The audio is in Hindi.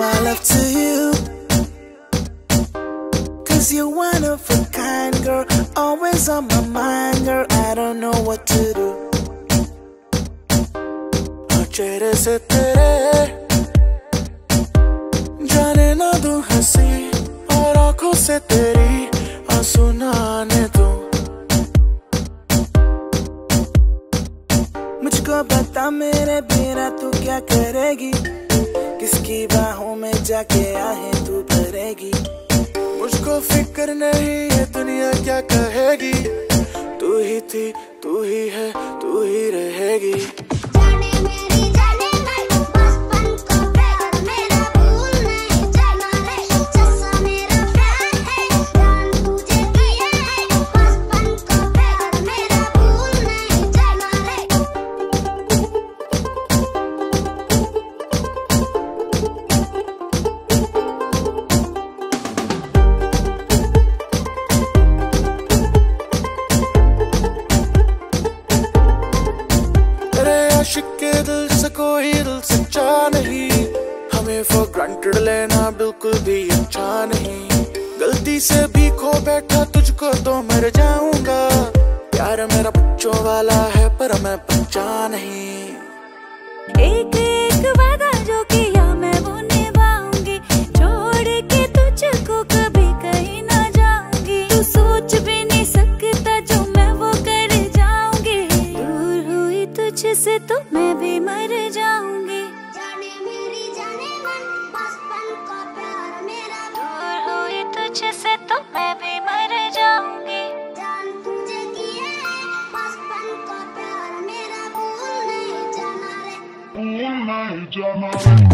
my love to you, 'cause you're one of a kind, girl. Always on my mind, girl. I don't know what to do. और चेहरे से तेरे जाने ना दूं हंसी, और आंखों से तेरी आंसू ना आने दूं। मुझको बता मेरे बिना तू क्या करेगी, किसकी बाहों में जाके आहे तू भरेगी। मुझको फिक्र नहीं ये दुनिया क्या कहेगी, तू ही थी, तू ही है, तू ही रहेगी। जाने मेरी जाने मैं बचपन का प्यार मेरा भूल नहीं जाना रे, जैसा मेरा प्यार है जान तुझे किया है। बचपन का प्यार मेरा भूल नहीं जाना रे। आशिक के दिल से कोई दिल सच्चा नहीं, हमें फॉर ग्रांटेड लेना बिल्कुल भी अच्छा नहीं। गलती से भी खो बैठा तुझको तो मर जाऊंगा, प्यार मेरा बच्चों वाला है पर मैं बच्चा नहीं। एक एक वादा जो किया मैं वो निभाऊंगी, छोड़ के तुझको कभी कहीं ना जाऊंगी। तू सोच भी नहीं सकता जो मैं वो कर जाऊंगी, दूर हुई तुझसे तो मैं भी मर जाऊंगी। जाने मेरी जाने मन बचपन का प्यार मेरा दूर हुई तुझसे तो मैं भी मर जाऊंगी। जान तुझे किया है। बचपन का प्यार मेरा भूल नहीं जाना रे। भूल नहीं जाना रे।